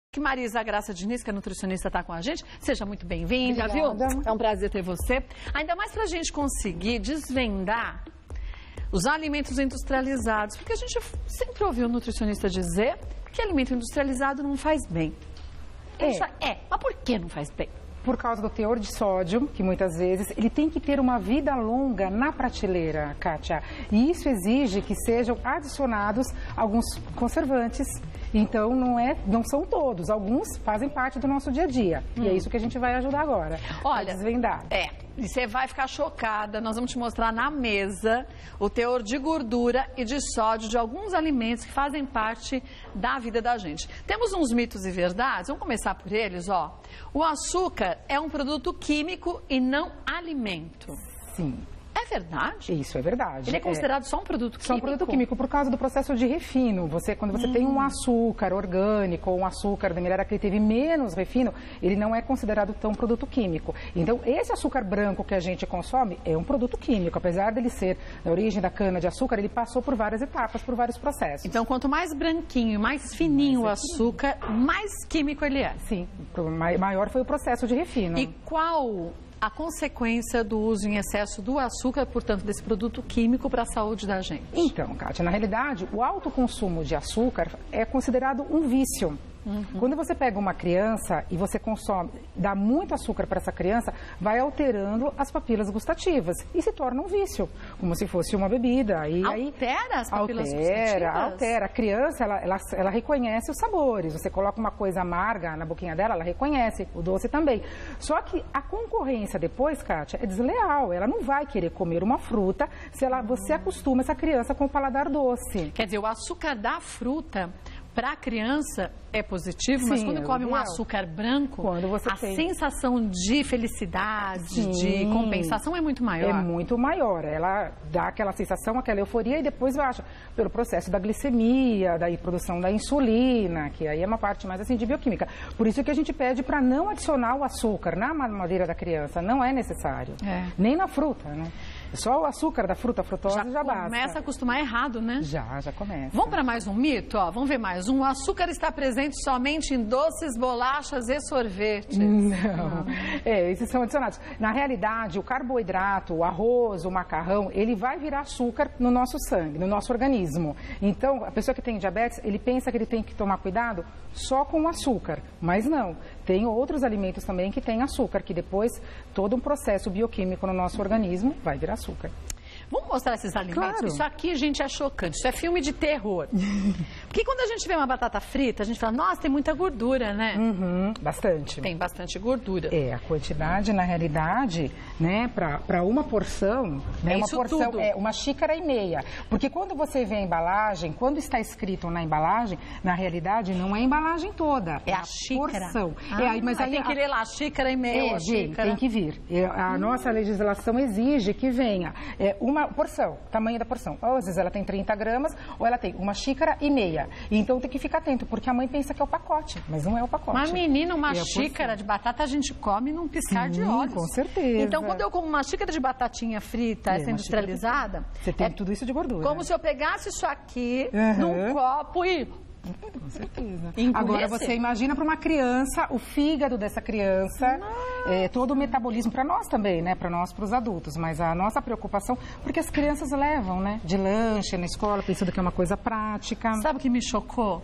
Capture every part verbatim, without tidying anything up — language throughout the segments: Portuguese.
Que Marisa Graça Diniz, que é nutricionista, está com a gente. Seja muito bem-vinda, viu? É um prazer ter você. Ainda mais para a gente conseguir desvendar os alimentos industrializados, porque a gente sempre ouviu o nutricionista dizer que alimento industrializado não faz bem. É, é, mas por que não faz bem? Por causa do teor de sódio, que muitas vezes ele tem que ter uma vida longa na prateleira, Kátia. E isso exige que sejam adicionados alguns conservantes. Então, não, é, não são todos. Alguns fazem parte do nosso dia a dia. Hum. E é isso que a gente vai ajudar agora. Olha, a desvendar. É, e você vai ficar chocada. Nós vamos te mostrar na mesa o teor de gordura e de sódio de alguns alimentos que fazem parte da vida da gente. Temos uns mitos e verdades. Vamos começar por eles, ó. O açúcar é um produto químico e não alimento. Sim. É verdade? Isso é verdade. Ele é considerado é, só um produto químico? Só um produto químico por causa do processo de refino. Você, quando você hum. tem um açúcar orgânico ou um açúcar demerara que ele teve menos refino, ele não é considerado tão produto químico. Então, esse açúcar branco que a gente consome é um produto químico. Apesar dele ser da origem da cana-de-açúcar, ele passou por várias etapas, por vários processos. Então, quanto mais branquinho, mais fininho mais o açúcar, mais químico ele é? Sim. Maior foi o processo de refino. E qual a consequência do uso em excesso do açúcar, portanto, desse produto químico para a saúde da gente? Então, Kátia, na realidade, o alto consumo de açúcar é considerado um vício. Uhum. Quando você pega uma criança e você consome, dá muito açúcar para essa criança, vai alterando as papilas gustativas e se torna um vício, como se fosse uma bebida. E altera aí, as papilas altera, gustativas? Altera. A criança, ela, ela, ela reconhece os sabores. Você coloca uma coisa amarga na boquinha dela, ela reconhece, o doce também. Só que a concorrência depois, Kátia, é desleal. Ela não vai querer comer uma fruta se ela, você acostuma essa criança com o paladar doce. Quer dizer, o açúcar da fruta para a criança é positivo, Sim, mas quando come um ideal. açúcar branco, quando você a tem... sensação de felicidade, Sim, de compensação é muito maior. É muito maior. Ela dá aquela sensação, aquela euforia e depois baixa pelo processo da glicemia, da produção da insulina, que aí é uma parte mais assim de bioquímica. Por isso que a gente pede para não adicionar o açúcar na mamadeira da criança, não é necessário. É. Nem na fruta, né? Só o açúcar da fruta, a frutose já, já basta. Começa a acostumar errado, né? Já, já começa. Vamos para mais um mito? Ó, vamos ver mais um. O açúcar está presente somente em doces, bolachas e sorvetes. Não. É, esses são adicionados. Na realidade, o carboidrato, o arroz, o macarrão, ele vai virar açúcar no nosso sangue, no nosso organismo. Então, a pessoa que tem diabetes, ele pensa que ele tem que tomar cuidado só com o açúcar. Mas não. Tem outros alimentos também que têm açúcar, que depois todo um processo bioquímico no nosso organismo vai virar açúcar. Vamos mostrar esses alimentos? Claro. Isso aqui, gente, é chocante. Isso é filme de terror. Porque quando a gente vê uma batata frita, a gente fala, nossa, tem muita gordura, né? Uhum, bastante. Tem bastante gordura. É, a quantidade, na realidade, né, para uma porção, né, é uma isso porção tudo. É uma xícara e meia. Porque quando você vê a embalagem, quando está escrito na embalagem, na realidade, não é a embalagem toda. É a, a xícara. Porção. Ah, é, mas aí tem que ler lá, xícara e meia. É, vem, tem que vir. É, a hum. nossa legislação exige que venha é, uma porção, tamanho da porção. Ou às vezes ela tem trinta gramas, ou ela tem uma xícara e meia. Então tem que ficar atento, porque a mãe pensa que é o pacote, mas não é o pacote. Mas menina, uma é xícara de batata a gente come num piscar Sim, de olhos. Com certeza. Então quando eu como uma xícara de batatinha frita, é, essa industrializada, você tem é tudo isso de gordura. Como se eu pegasse isso aqui uhum. num copo e... Com certeza. Engurece. Agora você imagina para uma criança, o fígado dessa criança, é, todo o metabolismo, para nós também, né? Para nós, para os adultos, mas a nossa preocupação, porque as crianças levam, né? De lanche na escola, pensando que é uma coisa prática. Sabe o que me chocou?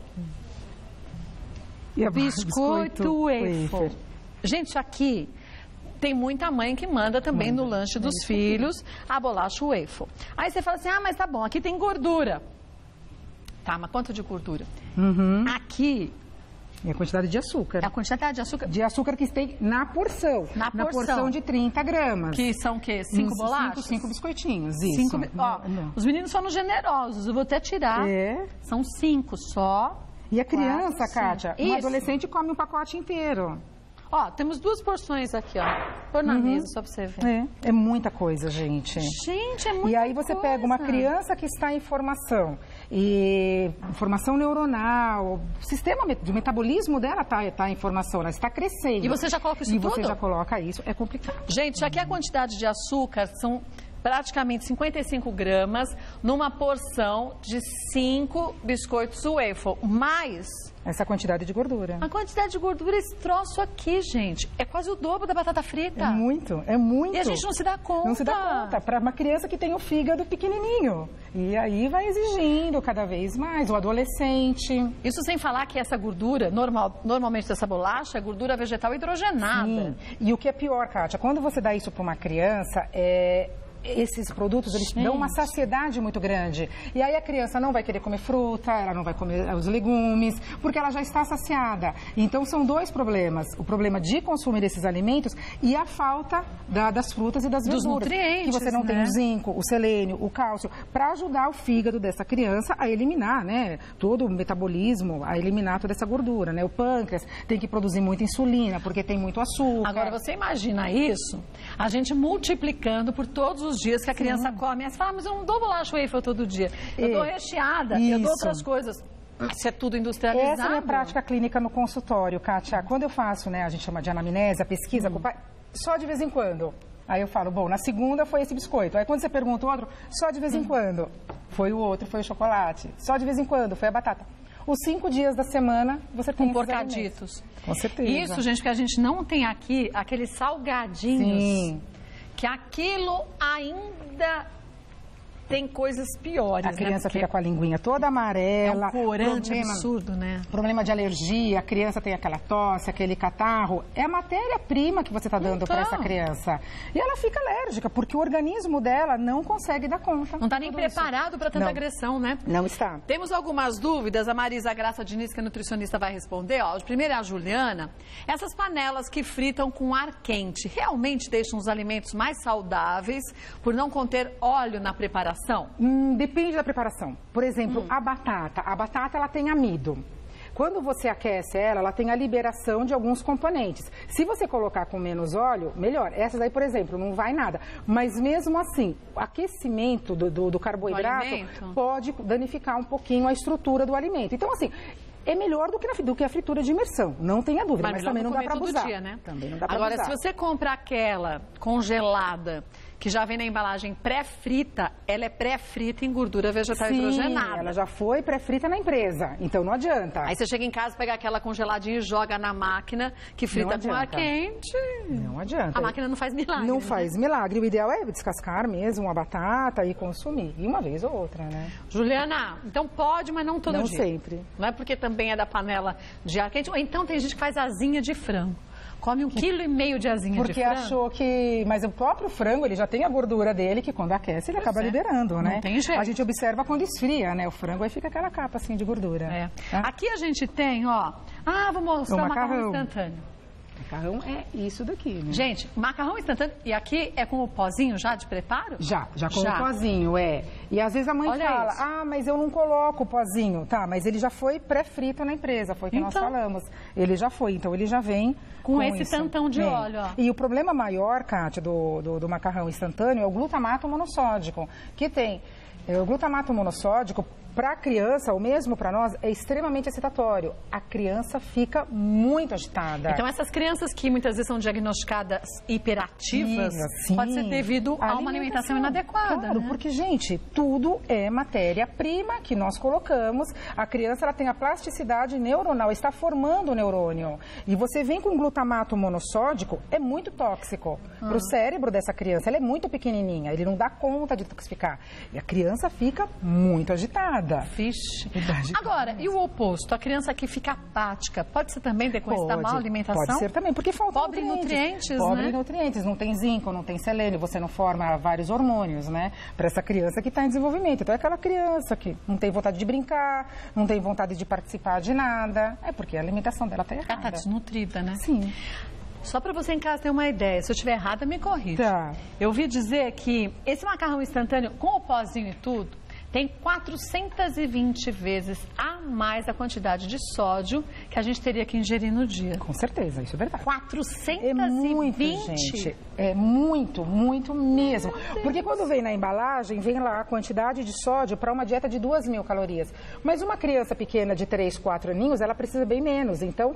E a biscoito, biscoito wafer. wafer. Gente, isso aqui tem muita mãe que manda também manda. no lanche dos é filhos a bolacha wafer. Aí você fala assim, ah, mas tá bom, aqui tem gordura. Tá, mas quanto de gordura? Uhum. Aqui... É a quantidade de açúcar. É a quantidade de açúcar? De açúcar que tem na porção. Na, na porção. porção de trinta gramas. Que são o quê? Cinco isso, bolachas? Cinco, cinco biscoitinhos, isso. Cinco, ó, não. Os meninos foram generosos, eu vou até tirar. É. São cinco só. E a criança, quatro, Kátia, isso. um adolescente come um pacote inteiro. Ó, temos duas porções aqui, ó. Pôr na uhum. mesa, só pra você ver. É, é muita coisa, gente. Gente, é muita coisa. E aí você coisa. pega uma criança que está em formação, e formação neuronal, o sistema de metabolismo dela está tá em formação, ela está crescendo. E você já coloca isso e tudo? E você já coloca isso, é complicado. Gente, aqui a quantidade de açúcar são praticamente cinquenta e cinco gramas numa porção de cinco biscoitos wafer, mais essa quantidade de gordura. A quantidade de gordura, esse troço aqui, gente, é quase o dobro da batata frita. É muito, é muito. E a gente não se dá conta. Não se dá conta. Para uma criança que tem o fígado pequenininho. E aí vai exigindo cada vez mais, o adolescente. Isso sem falar que essa gordura, normal, normalmente dessa bolacha, é gordura vegetal hidrogenada. Sim. E o que é pior, Kátia, quando você dá isso para uma criança, é... esses produtos, eles Gente. dão uma saciedade muito grande. E aí a criança não vai querer comer fruta, ela não vai comer os legumes, porque ela já está saciada. Então são dois problemas. O problema de consumir esses alimentos e a falta da, das frutas e das Dos verduras. nutrientes, que você não né? tem o zinco, o selênio, o cálcio, para ajudar o fígado dessa criança a eliminar, né? Todo o metabolismo, a eliminar toda essa gordura, né? O pâncreas tem que produzir muita insulina, porque tem muito açúcar. Agora, você imagina isso, a gente multiplicando por todos os dias que a criança Sim. come. Aí você fala, mas eu não dou bolacha wafer todo dia. Eu dou recheada, eu dou Isso. outras coisas. Isso é tudo industrializado. Essa é a minha prática clínica no consultório, Kátia. Quando eu faço, né, a gente chama de anamnese, a pesquisa, com o pai, só de vez em quando. Aí eu falo, bom, na segunda foi esse biscoito. Aí quando você pergunta o outro, só de vez em quando. Foi o outro, foi o chocolate. Só de vez em quando, foi a batata. Os cinco dias da semana você tem Com esses porcaditos. alimentos. Com certeza. Isso, gente, porque a gente não tem aqui aqueles salgadinhos. Sim. Que aquilo ainda tem coisas piores, A criança né? fica com a linguinha toda amarela. É um corante problema, absurdo, né? Problema de alergia, a criança tem aquela tosse, aquele catarro. É a matéria-prima que você está dando Então. para essa criança. E ela fica alérgica, porque o organismo dela não consegue dar conta. Não está nem de tudo isso. preparado para tanta Não. agressão, né? Não está. Temos algumas dúvidas, a Marisa Graça Diniz, que é nutricionista, vai responder. Ó, primeiro é a Juliana. Essas panelas que fritam com ar quente realmente deixam os alimentos mais saudáveis por não conter óleo na preparação? Hum, depende da preparação. Por exemplo, Hum. a batata. A batata, ela tem amido. Quando você aquece ela, ela tem a liberação de alguns componentes. Se você colocar com menos óleo, melhor. Essas aí, por exemplo, não vai nada. Mas mesmo assim, o aquecimento do, do, do carboidrato alimento? pode danificar um pouquinho a estrutura do alimento. Então, assim, é melhor do que, na, do que a fritura de imersão, não tenha dúvida. Mas, melhor também não dá comer para todo abusar. dia, né? Também não dá pra Agora, abusar. se você compra aquela congelada, que já vem na embalagem pré-frita, ela é pré-frita em gordura vegetal Sim, hidrogenada. ela já foi pré-frita na empresa, então não adianta. Aí você chega em casa, pega aquela congeladinha e joga na máquina, que frita com ar adianta. quente. Não adianta. A máquina não faz milagre. Não né? faz milagre. O ideal é descascar mesmo a batata e consumir. E uma vez ou outra, né? Juliana, então pode, mas não todo Não dia. sempre. Não é porque também é da panela de ar quente. Ou então tem gente que faz asinha de frango. Come um quilo e meio de asinha Porque de frango. achou que... Mas o próprio frango, ele já tem a gordura dele, que quando aquece, ele Pois acaba é. liberando, né? Não tem jeito. A gente observa quando esfria, né? O frango, aí fica aquela capa, assim, de gordura. É. Tá? Aqui a gente tem, ó... Ah, vou mostrar O o macarrão macarrão. instantâneo. Macarrão é isso daqui, né? Gente, macarrão instantâneo. E aqui é com o pozinho já de preparo? Já, já com Já. o pozinho, é. E às vezes a mãe Olha fala, isso. ah, mas eu não coloco o pozinho. Tá, mas ele já foi pré-frito na empresa, foi o que nós Então. falamos. Ele já foi, então ele já vem Com esse isso. tantão de Vem. óleo, ó. E o problema maior, Kátia, do, do, do macarrão instantâneo é o glutamato monossódico, que tem... é, o glutamato monossódico, para a criança, ou mesmo para nós, é extremamente excitatório. A criança fica muito agitada. Então, essas crianças que muitas vezes são diagnosticadas hiperativas, Sim, pode ser devido a uma alimentação inadequada. Claro, né? porque, gente, tudo é matéria-prima que nós colocamos. A criança ela tem a plasticidade neuronal, está formando o neurônio. E você vem com glutamato monossódico, é muito tóxico Ah. para o cérebro dessa criança. Ela é muito pequenininha, ele não dá conta de toxificar. E a criança fica muito agitada. Vixe. Verdade. Agora, e o oposto? A criança que fica apática, pode ser também decorrência da má alimentação? Pode ser também, porque falta Pobre em nutrientes, Pobre né? em nutrientes, não tem zinco, não tem selênio, você não forma vários hormônios, né? Para essa criança que está em desenvolvimento. Então é aquela criança que não tem vontade de brincar, não tem vontade de participar de nada. É porque a alimentação dela está Ela está errada. desnutrida, né? Sim. Só para você em casa ter uma ideia, se eu estiver errada, me corrija. Tá. Eu ouvi dizer que esse macarrão instantâneo, com o pozinho e tudo, tem quatrocentas e vinte vezes a mais a quantidade de sódio que a gente teria que ingerir no dia. Com certeza, isso é verdade. quatrocentas e vinte? É muito, gente. É muito, muito mesmo. Porque quando vem na embalagem, vem lá a quantidade de sódio para uma dieta de duas mil calorias. Mas uma criança pequena de três, quatro aninhos, ela precisa bem menos. Então,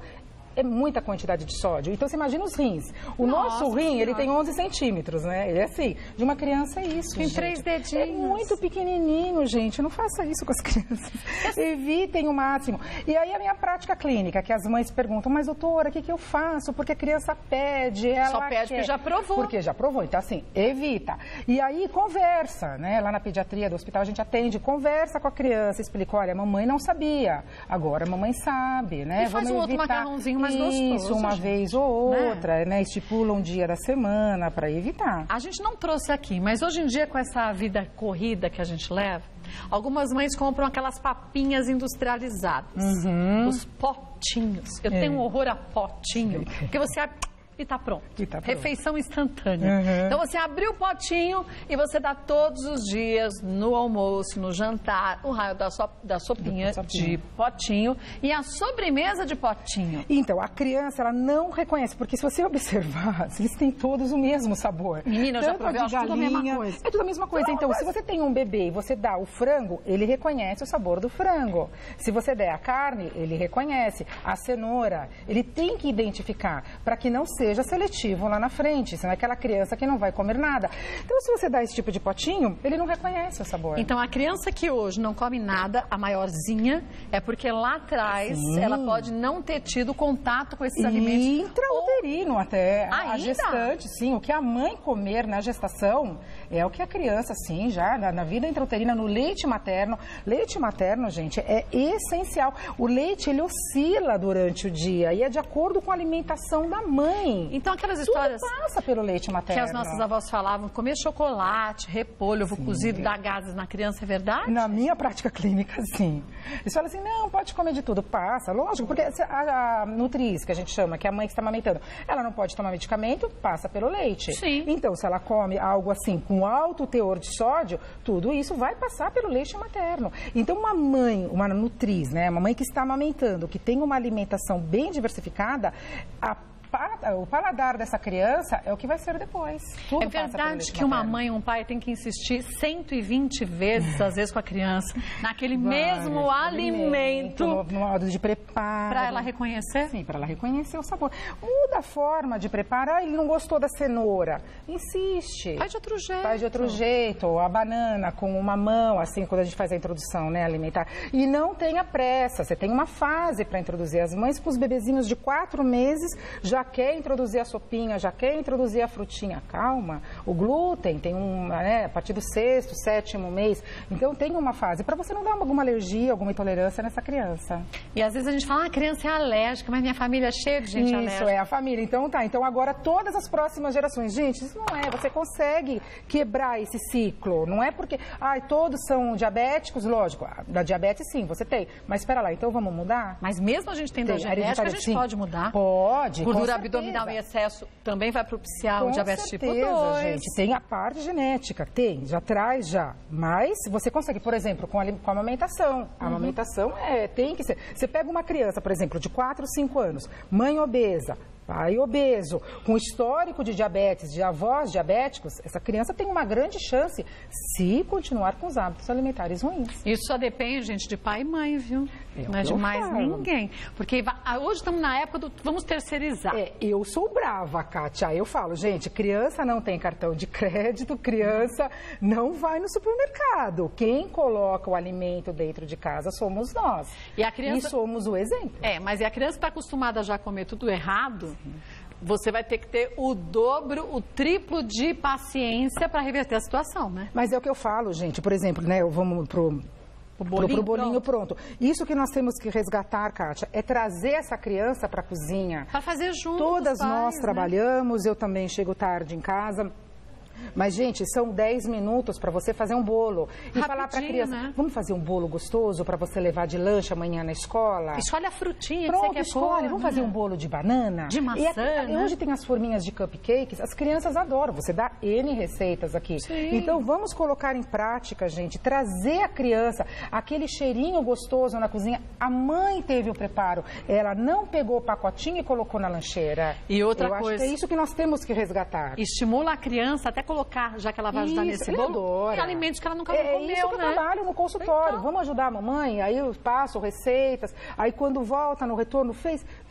é muita quantidade de sódio. Então, você imagina os rins. O Nossa, nosso rim, senhora. ele tem onze centímetros, né? Ele é assim. De uma criança é isso, Tem gente. três dedinhos. É muito pequenininho, gente. Não faça isso com as crianças. Evitem o máximo. E aí, a minha prática clínica, que as mães perguntam, mas doutora, o que, que eu faço? Porque a criança pede, ela Só pede quer. porque já provou. Porque já provou. Então, assim, evita. E aí, conversa, né? Lá na pediatria do hospital, a gente atende, conversa com a criança, explica, olha, a mamãe não sabia, agora a mamãe sabe, né? E faz Vamos um outro evitar macarrãozinho mais isso, gostoso, uma gente. vez ou Né? outra, né? Estipula um dia da semana para evitar. A gente não trouxe aqui, mas hoje em dia, com essa vida corrida que a gente leva, algumas mães compram aquelas papinhas industrializadas, Uhum. os potinhos. Eu É. tenho um horror a potinho, porque você abre e tá pronto. E tá pronto. Refeição instantânea. Uhum. Então você abriu o potinho e você dá todos os dias, no almoço, no jantar, o raio da, so, da sopinha Da sopinha. de potinho e a sobremesa de potinho. Então, a criança, ela não reconhece, porque se você observar, eles têm todos o mesmo sabor. Menina, eu já Tanto provei, a eu de acho tudo a mesma galinha, coisa. É tudo a mesma coisa. Então, se você tem um bebê e você dá o frango, ele reconhece o sabor do frango. Se você der a carne, ele reconhece. A cenoura, ele tem que identificar, para que não seja seletivo lá na frente, senão é aquela criança que não vai comer nada. Então, se você dá esse tipo de potinho, ele não reconhece o sabor. Então, a criança que hoje não come nada, a maiorzinha, é porque lá atrás Sim. ela pode não ter tido contato com esses alimentos. E intrauterino até. A- A Ainda? gestante, sim. O que a mãe comer na gestação é o que a criança, sim, já na, na vida intrauterina, no leite materno. Leite materno, gente, é essencial. O leite, ele oscila durante o dia e é de acordo com a alimentação da mãe. Então, aquelas Tudo histórias passa pelo leite que materno. as nossas avós falavam, comer chocolate, repolho, ovo cozido, dá gases na criança, é verdade? Na minha prática clínica, sim. Eles falam assim, não, pode comer de tudo. Passa, lógico, porque se a, a nutriz, que a gente chama, que é a mãe que está amamentando, ela não pode tomar medicamento, passa pelo leite. Sim. Então, se ela come algo assim, com alto teor de sódio, tudo isso vai passar pelo leite materno. Então, uma mãe, uma nutriz, né, uma mãe que está amamentando, que tem uma alimentação bem diversificada, a pa- o paladar dessa criança é o que vai ser depois. Tudo É passa pelo verdade leite que uma materno. mãe e um pai tem que insistir cento e vinte vezes, às vezes, com a criança, naquele Vários mesmo alimento, no, no modo de preparo. para ela reconhecer? Sim, para ela reconhecer o sabor. Muda a forma de preparar. Ah, ele não gostou da cenoura. Insiste. Faz de outro jeito. Faz de outro jeito. Ou a banana com uma mão, assim, quando a gente faz a introdução, né, alimentar. E não tenha pressa. Você tem uma fase para introduzir. As mães com os bebezinhos de quatro meses já quer introduzir a sopinha, já quer introduzir a frutinha. Calma. O glúten tem um, né, a partir do sexto, sétimo mês. Então tem uma fase para você não dar alguma alergia, alguma intolerância nessa criança. E às vezes a gente fala, ah, a criança é alérgica, mas minha família é cheia de gente Isso, alérgica. é a família. Então tá, então agora todas as próximas gerações. Gente, isso não é, você consegue quebrar esse ciclo. Não é porque, ai, todos são diabéticos, lógico, da diabetes sim, você tem. Mas espera lá, então vamos mudar? Mas mesmo a gente tendo a Tem, genética, a hereditário, gente sim. pode mudar. Pode, com Gordura certeza. abdominal em excesso também vai propiciar o Com diabetes certeza, tipo dois. gente. Tem a parte genética, tem, já traz já. Mas você consegue, por exemplo, com a, ali- com a amamentação. A Uhum. amamentação é, tem que ser. Você pega uma criança, por exemplo, de quatro, cinco anos, mãe obesa, pai obeso, com histórico de diabetes, de avós diabéticos, essa criança tem uma grande chance se continuar com os hábitos alimentares ruins. Isso só depende, gente, de pai e mãe, viu? É o Não é que de eu mais falo. ninguém. Porque va- ah, hoje estamos na época do vamos terceirizar. É, eu sou brava, Kátia. Eu falo, gente, criança não tem cartão de crédito, criança não vai no supermercado. Quem coloca o alimento dentro de casa somos nós. E a criança- E somos o exemplo. É, mas e a criança está acostumada já a comer tudo errado, você vai ter que ter o dobro, o triplo de paciência para reverter a situação, né? Mas é o que eu falo, gente. Por exemplo, né, vamos pro... O Pro, pro bolinho pronto. Isso que nós temos que resgatar, Kátia, é trazer essa criança para a cozinha. Para fazer junto Todas com os nós pais, né? trabalhamos, eu também chego tarde em casa. Mas, gente, são dez minutos para você fazer um bolo. E falar para a Rapidinho, criança, né? vamos fazer um bolo gostoso para você levar de lanche amanhã na escola? Escolhe a frutinha que Pronto, você quer escolhe. pôr, Vamos né? fazer um bolo de banana? De maçã, E aqui- né? hoje tem as forminhas de cupcakes, as crianças adoram. Você dá N receitas aqui. Sim. Então, vamos colocar em prática, gente, trazer a criança, aquele cheirinho gostoso na cozinha. A mãe teve o preparo. Ela não pegou o pacotinho e colocou na lancheira. E outra Eu coisa- acho que é isso que nós temos que resgatar. Estimula a criança até colocar, já que ela vai ajudar Isso, nesse ele bolo, adora. tem alimentos que ela nunca É comeu, isso que eu né? trabalho no consultório. Então. Vamos ajudar a mamãe? Aí eu passo receitas. Aí quando volta no retorno, fez,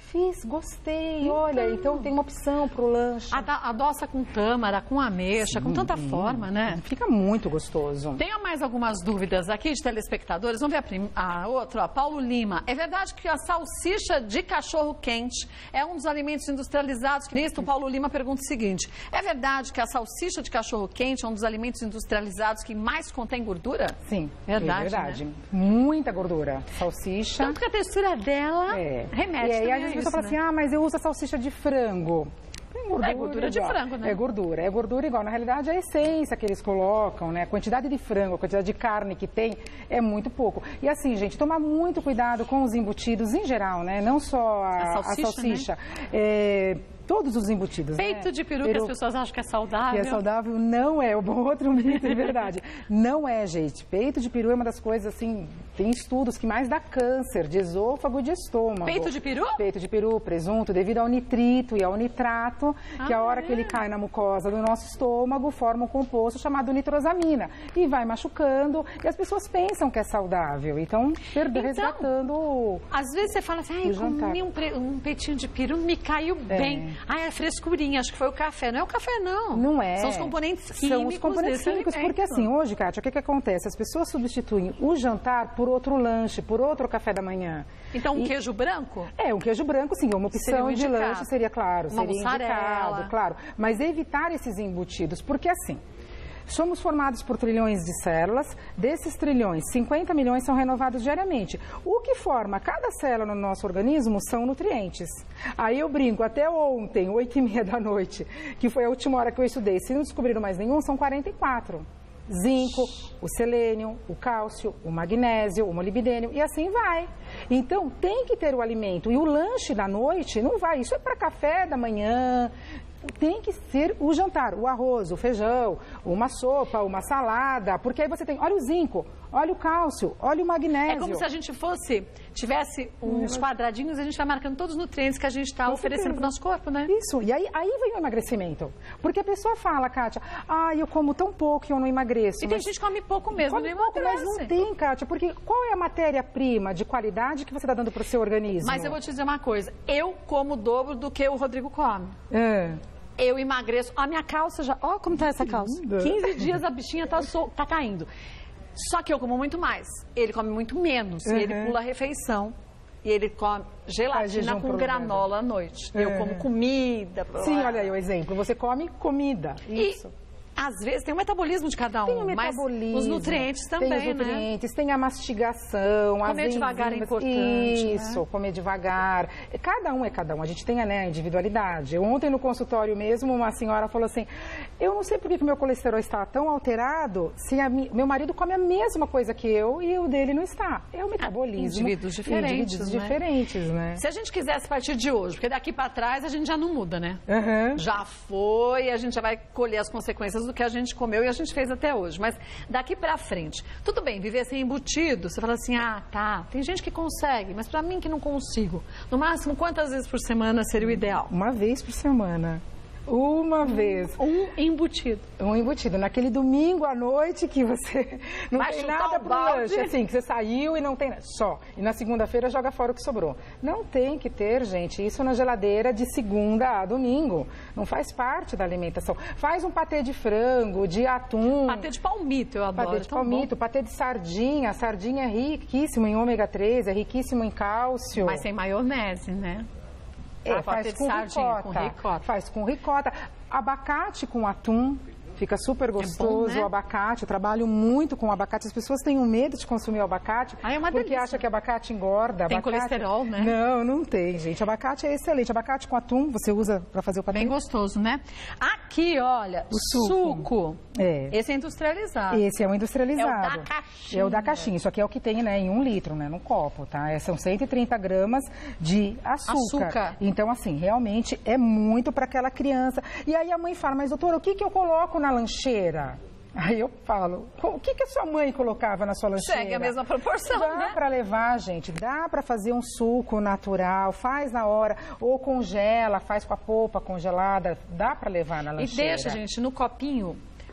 Fiz, gostei, então, olha, então tem uma opção para o lanche. A, adoça com tâmara, com ameixa, sim, com tanta forma, né? Fica muito gostoso. Tenho mais algumas dúvidas aqui de telespectadores. Vamos ver a, prim... a outra, ó. Paulo Lima. É verdade que a salsicha de cachorro quente é um dos alimentos industrializados? Nisto, o Paulo Lima pergunta o seguinte: é verdade que a salsicha de cachorro quente é um dos alimentos industrializados que mais contém gordura? Sim, verdade, é verdade. Né? Muita gordura. Salsicha. Tanto que a textura dela é. remete é, também e aí a isso, pessoa fala né? assim, ah, mas eu uso a salsicha de frango. Tem gordura, é gordura de frango, né? É gordura, é gordura igual. Na realidade, a essência que eles colocam, né? A quantidade de frango, a quantidade de carne que tem é muito pouco. E assim, gente, tomar muito cuidado com os embutidos em geral, né? Não só a, a salsicha. A salsicha. Né? É... Todos os embutidos. Peito né? de peru, peru, que as pessoas acham que é saudável. Que é saudável, não é. Outro mito, de verdade. Não é, gente. Peito de peru é uma das coisas, assim, tem estudos que mais dá câncer de esôfago e de estômago. Peito de peru? Peito de peru, presunto, devido ao nitrito e ao nitrato, ah, que a hora é. que ele cai na mucosa do nosso estômago, forma um composto chamado nitrosamina. E vai machucando, e as pessoas pensam que é saudável. Então, então resgatando às vezes você fala assim, ah, eu comi um, um peitinho de peru, me caiu é. bem. Ah, é frescurinha, acho que foi o café. Não é o café, não. Não é. São os componentes químicos. São os componentes químicos, alimento. Porque assim, hoje, Kátia, o que, que acontece? As pessoas substituem o jantar por outro lanche, por outro café da manhã. Então, um e... queijo branco? É, um queijo branco, sim. Uma opção um de lanche seria, claro, Uma seria mussarela. indicado, claro. Mas evitar esses embutidos, porque assim... Somos formados por trilhões de células, desses trilhões, cinquenta milhões são renovados diariamente. O que forma cada célula no nosso organismo são nutrientes. Aí eu brinco, até ontem, oito e meia da noite, que foi a última hora que eu estudei, se não descobriram mais nenhum, são quarenta e quatro. Zinco, o selênio, o cálcio, o magnésio, o molibdênio e assim vai. Então tem que ter o alimento e o lanche da noite não vai, isso é para café da manhã. Tem que ser o jantar, o arroz, o feijão, uma sopa, uma salada, porque aí você tem, olha o zinco, olha o cálcio, olha o magnésio. É como se a gente fosse, tivesse uns quadradinhos e a gente vai marcando todos os nutrientes que a gente está oferecendo para o nosso corpo, né? Isso, e aí, aí vem o emagrecimento. Porque a pessoa fala, Kátia, ah, eu como tão pouco e eu não emagreço. E mas... tem gente que come pouco mesmo, come pouco, mas não tem, Kátia, porque qual é a matéria-prima de qualidade que você está dando para o seu organismo? Mas eu vou te dizer uma coisa, eu como o dobro do que o Rodrigo come. É. Eu emagreço. A minha calça já... Olha como tá essa calça. quinze dias a bichinha tá, so... tá caindo. Só que eu como muito mais. Ele come muito menos. Uhum. E ele pula a refeição. E ele come gelatina com granola à noite. Uhum. Eu como comida. Sim, olha aí o exemplo. Você come comida. Isso. E... Às vezes tem o metabolismo de cada um, tem o mas metabolismo, os nutrientes também, tem os nutrientes, né? Tem a mastigação, comer as devagar enzimas, é importante, isso, né? Comer devagar. Cada um é cada um, a gente tem, né, a individualidade. Ontem no consultório mesmo, uma senhora falou assim, eu não sei por que o meu colesterol está tão alterado se a mi... meu marido come a mesma coisa que eu e o dele não está. É o metabolismo. Indivíduos diferentes, Indivíduos né? diferentes, né? Se a gente quisesse partir de hoje, porque daqui para trás a gente já não muda, né? Uhum. Já foi, a gente já vai colher as consequências do que a gente comeu e a gente fez até hoje. Mas daqui pra frente, tudo bem, viver sem embutido, você fala assim, ah, tá, tem gente que consegue, mas pra mim que não consigo. No máximo, quantas vezes por semana seria o ideal? Uma vez por semana. Uma vez. Um embutido. Um embutido. Naquele domingo à noite que você não vai tem nada pro lanche, assim, que você saiu e não tem nada. Só. E na segunda-feira joga fora o que sobrou. Não tem que ter, gente, isso na geladeira de segunda a domingo. Não faz parte da alimentação. Faz um patê de frango, de atum. Patê de palmito, eu adoro. Patê de palmito, bom. Patê de sardinha. A sardinha é riquíssima em ômega três, é riquíssimo em cálcio. Mas sem maionese, né? É, ah, faz com ricota, com ricota. Faz com ricota. Abacate com atum. Fica super gostoso, é bom, né? O abacate. Eu trabalho muito com abacate. As pessoas têm um medo de consumir o abacate. Ah, é uma porque delícia. Acha que abacate engorda. Tem abacate... colesterol, né? Não, não tem, gente. Abacate é excelente. Abacate com atum, você usa para fazer o patê. Bem gostoso, né? Aqui, olha, o suco. suco. É. Esse é industrializado. Esse é o industrializado. É o da caixinha. É o da caixinha. Isso aqui é o que tem, né, em um litro, né, no copo, tá? São cento e trinta gramas de açúcar. Açúcar. Então, assim, realmente é muito para aquela criança. E aí a mãe fala, mas doutora, o que, que eu coloco na lancheira? Aí eu falo, o que, que a sua mãe colocava na sua lancheira? Segue a mesma proporção, dá né? Dá para levar, gente, dá para fazer um suco natural, faz na hora, ou congela, faz com a polpa congelada, dá para levar na lancheira. E deixa, gente, no copinho,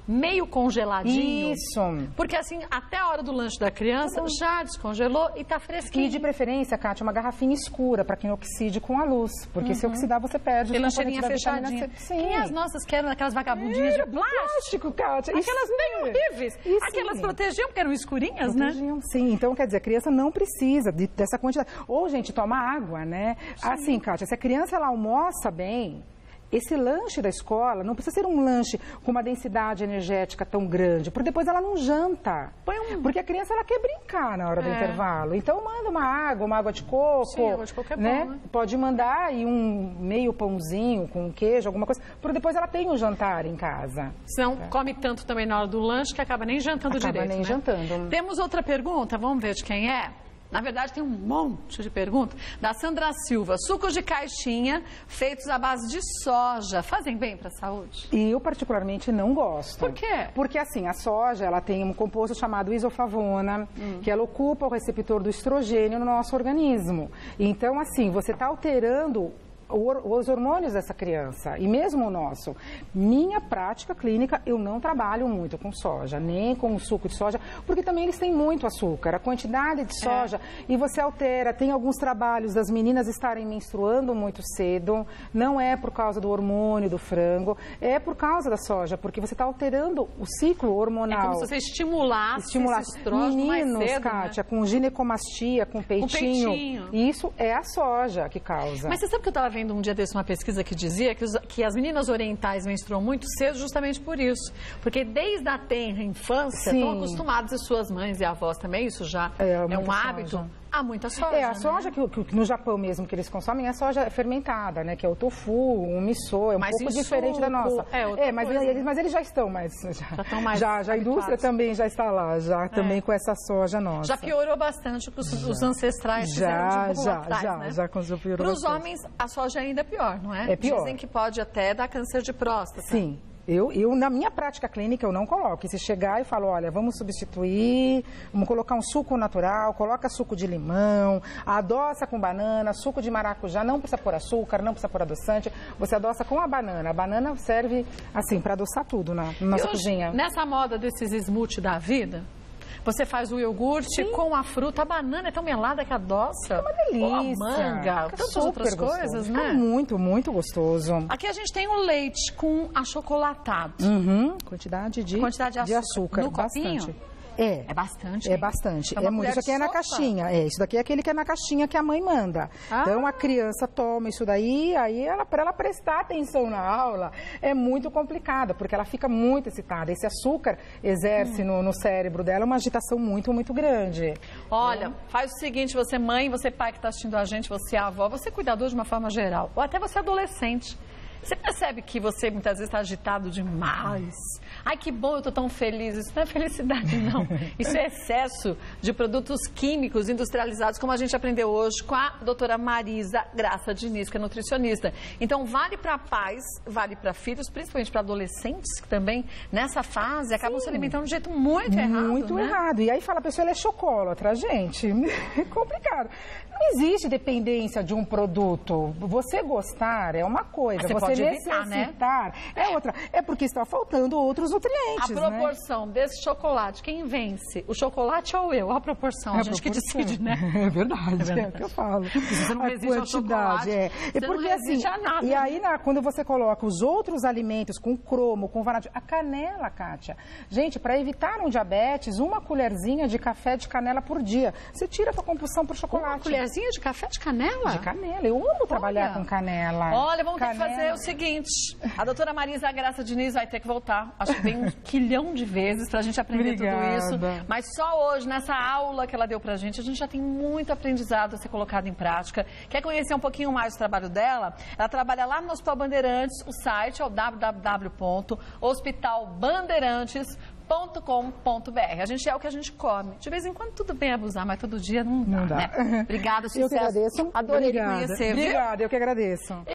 meio congeladinho. Isso. Porque assim, até a hora do lanche da criança, tá já descongelou e tá fresquinho. E de preferência, Kátia, uma garrafinha escura, para quem oxide com a luz. Porque uhum. se oxidar, você perde. E lancheirinha fechadinha. Sim. Quem as nossas que eram aquelas vagabundinhas é, de plástico? plástico, Kátia. Aquelas bem horríveis. Isso. Aquelas protegiam porque eram escurinhas, protegiam, né? Sim. Então, quer dizer, a criança não precisa de, dessa quantidade. Ou, gente, toma água, né? Sim. Assim, Kátia, se a criança ela almoça bem, esse lanche da escola não precisa ser um lanche com uma densidade energética tão grande, porque depois ela não janta. Um... Porque a criança ela quer brincar na hora do é. intervalo. Então manda uma água, uma água de coco. Sim, água de coco é né? bom, né? Pode mandar e um meio pãozinho com queijo, alguma coisa, porque depois ela tem um jantar em casa. Senão é. come tanto também na hora do lanche que acaba nem jantando acaba direito. nem né? jantando. Temos outra pergunta, vamos ver de quem é? Na verdade, tem um monte de perguntas. Da Sandra Silva. Sucos de caixinha feitos à base de soja fazem bem para a saúde? Eu, particularmente, não gosto. Por quê? Porque, assim, a soja, ela tem um composto chamado isoflavona, hum. que ela ocupa o receptor do estrogênio no nosso organismo. Então, assim, você está alterando os hormônios dessa criança, e mesmo o nosso. Minha prática clínica, eu não trabalho muito com soja, nem com o suco de soja, porque também eles têm muito açúcar, a quantidade de soja, é. e você altera, tem alguns trabalhos das meninas estarem menstruando muito cedo, não é por causa do hormônio do frango, é por causa da soja, porque você está alterando o ciclo hormonal. É como se você estimulasse, estimulasse esse estrógeno meninos, mais cedo, Kátia, né? com ginecomastia, com peitinho, com peitinho, isso é a soja que causa. Mas você sabe que eu estava vendo um dia desse uma pesquisa que dizia que, os, que as meninas orientais menstruam muito cedo justamente por isso. Porque desde a tenra infância Sim. estão acostumadas, e suas mães e avós também, isso já é, é um hábito. Soja. Há muita soja. É, a soja né? que, que no Japão mesmo que eles consomem é a soja fermentada, né? Que é o tofu, o miso, é um mas pouco diferente suco, da nossa. É, é mas, coisa, eles, né? mas eles já estão mais. Já, já, estão mais já, já a indústria também já está lá, já é. também com essa soja nossa. Já piorou bastante com os, os ancestrais já, fizeram de já, atrás, já, né? já piorou. Para os homens, a soja ainda é pior, não é? É pior. Dizem que pode até dar câncer de próstata. Sim. Eu, eu, na minha prática clínica, eu não coloco. E se chegar e falo, olha, vamos substituir, vamos colocar um suco natural, coloca suco de limão, adoça com banana, suco de maracujá, não precisa pôr açúcar, não precisa pôr adoçante, você adoça com a banana. A banana serve, assim, para adoçar tudo na, na nossa hoje, cozinha. Nessa moda desses smoothie da vida, você faz o iogurte Sim. com a fruta, a banana é tão melada que adoça. É uma delícia. Ou a manga, Fica tantas outras gostoso. coisas, Fica né? muito, muito gostoso. Aqui a gente tem o leite com achocolatado. Uhum. Quantidade de, Quantidade de açúcar. De açúcar no bastante. Copinho? É. É bastante. É hein? bastante. É, é muito. Isso aqui é na sopa. caixinha. É, isso daqui é aquele que é na caixinha que a mãe manda. Ah. Então a criança toma isso daí, aí ela, para ela prestar atenção na aula, é muito complicada, porque ela fica muito excitada. Esse açúcar exerce hum. no, no cérebro dela uma agitação muito, muito grande. Olha, faz o seguinte, você mãe, você pai que está assistindo a gente, você avó, você cuidador de uma forma geral, ou até você adolescente. Você percebe que você muitas vezes está agitado demais? Ai, que bom, eu estou tão feliz. Isso não é felicidade, não. Isso é excesso de produtos químicos industrializados, como a gente aprendeu hoje com a doutora Marisa Graça Diniz, que é nutricionista. Então, vale para pais, vale para filhos, principalmente para adolescentes, que também, nessa fase, acabam Sim. se alimentando de um jeito muito errado. Muito né? errado. E aí fala, a pessoa, ela é chocolatra. Gente, é complicado. Não existe dependência de um produto. Você gostar é uma coisa, você, você pode necessitar evitar, né? é outra. É porque está faltando outros nutrientes, A proporção né? desse chocolate, quem vence? O chocolate ou eu? A proporção, é a gente proporção. que decide, né? É verdade, é, verdade. é o que eu falo. Você não a resiste ao chocolate, é. você é porque, não resiste assim, a nada. E aí, na, quando você coloca os outros alimentos com cromo, com vanádio, a canela, Kátia. Gente, para evitar um diabetes, uma colherzinha de café de canela por dia. Você tira a tua compulsão por chocolate. Uma colherzinha de café de canela? De canela. Eu amo trabalhar Olha. com canela. Olha, vamos canela. ter que fazer o seguinte. A doutora Marisa Graça Diniz vai ter que voltar. Acho que vem um quilhão de vezes pra gente aprender Obrigada. tudo isso. Mas só hoje, nessa aula que ela deu pra gente, a gente já tem muito aprendizado a ser colocado em prática. Quer conhecer um pouquinho mais do trabalho dela? Ela trabalha lá no Hospital Bandeirantes. O site é o w w w ponto hospital bandeirantes ponto com ponto b r. A gente é o que a gente come. De vez em quando tudo bem abusar, mas todo dia não dá, não dá. né? Obrigada, sucesso. Eu que agradeço. Adorei Obrigada. conhecer. Obrigada, eu que agradeço.